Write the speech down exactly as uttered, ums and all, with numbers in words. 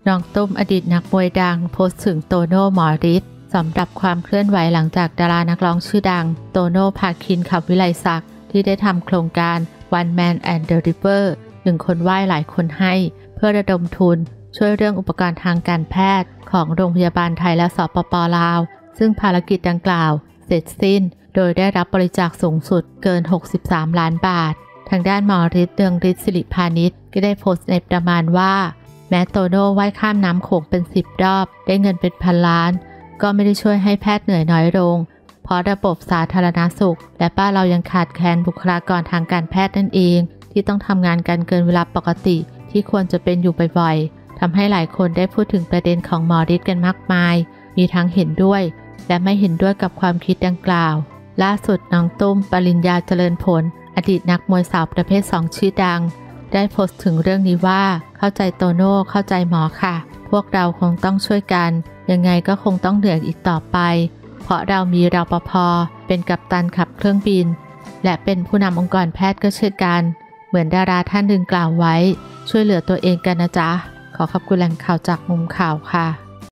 น้องตุ้มอดีตนักมวยดังโพสต์ถึงโตโน่หมอฤทธิ์สำหรับความเคลื่อนไหวหลังจากดารานักร้องชื่อดังโตโน่ภาคินขับวิไลศักดิ์ที่ได้ทำโครงการ One Man and the River หนึ่งคนไหว้หลายคนให้เพื่อระดมทุนช่วยเรื่องอุปกรณ์ทางการแพทย์ของโรงพยาบาลไทยและสปป.ลาวซึ่งภารกิจดังกล่าวเสร็จสิ้นโดยได้รับบริจาคสูงสุดเกินหกสิบสามล้านบาททางด้านหมอฤทธิ์เรืองฤทธิ์สิริพานิชก็ได้โพสต์ในประมาณว่าแม้โตโน่ว่ายข้ามน้ำโขงเป็นสิบรอบได้เงินเป็นพันล้านก็ไม่ได้ช่วยให้แพทย์เหนื่อยน้อยลงเพราะระบบสาธารณสุขและบ้านเรายังขาดแคลนบุคลากรทางการแพทย์นั่นเองที่ต้องทำงานกันเกินเวลาปกติที่ควรจะเป็นอยู่บ่อยๆทำให้หลายคนได้พูดถึงประเด็นของหมอฤทธิ์กันมากมายมีทั้งเห็นด้วยและไม่เห็นด้วยกับความคิดดังกล่าวล่าสุดน้องตุ้มปริญญาเจริญผลอดีตนักมวยสาวประเภทสองชื่อดังได้โพสต์ถึงเรื่องนี้ว่าเข้าใจโตโน่เข้าใจหมอค่ะพวกเราคงต้องช่วยกันยังไงก็คงต้องเหนื่อยอีกต่อไปเพราะเรามีรปภ.เป็นกัปตันขับเครื่องบินและเป็นผู้นำองค์กรแพทย์ก็เช่นกันเหมือนดาราท่านหนึ่งกล่าวไว้ช่วยเหลือตัวเองกันนะจ๊ะขอขอบคุณแหล่งข่าวจากมุมข่าวค่ะ